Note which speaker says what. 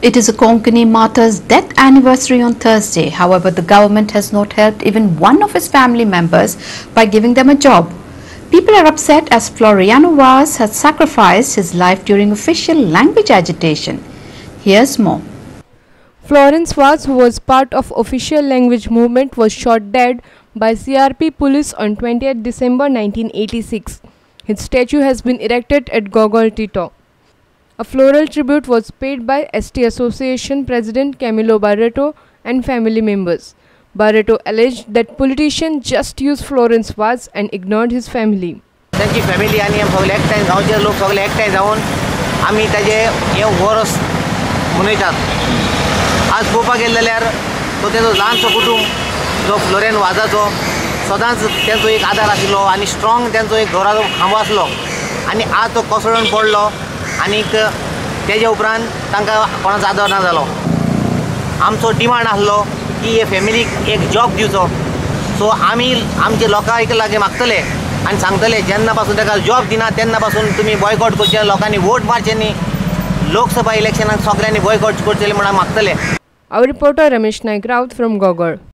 Speaker 1: It is a Konkani martyr's death anniversary on Thursday. However, the government has not helped even one of his family members by giving them a job. People are upset as Floriano Vaz has sacrificed his life during official language agitation. Here's more.
Speaker 2: Florence Vaz, who was part of official language movement, was shot dead by CRP police on 20th December 1986. His statue has been erected at Gogol Tito. A floral tribute was paid by ST Association President Camilo Barreto and family members. Barreto alleged that politicians just used Florence Vaz and ignored his family.
Speaker 3: त्यांची family आणि सगळे एकठांय गांवचे लोक सगळे एकठांय जाऊन आम्ही ताजे हे वर्स मनयतात. आज पळोवपाक गेले जाल्यार तो तेजो ल्हानसो कुटुंब जो फ्लोरेन वाजाचो सदांच तेंचो एक आदार आशिल्लो आनी स्ट्रॉंग तेंचो एक घराचो खांबो आसलो आनी आज तो कोसळून पडलो आनीक तेजे उपरांत तांकां कोणाचो आदर ना जालो. आमचो डिमांड आसलो की हे फॅमिलीक एक जॉब दिवचो. सो आमी आमचे लोकांक लागीं मागतले आनी सांगतले जेन्ना पासून ताका जॉब दिना तेन्ना पासून तुमी बॉयकॉट करचे, लोकांनी वोट मारचे न्ही, लोकसभा इलेक्शनाक सगळ्यांनी बॉयकॉट करचेले म्हणून मागतले.
Speaker 2: Our reporter Ramesh Naik Raut from Gogol.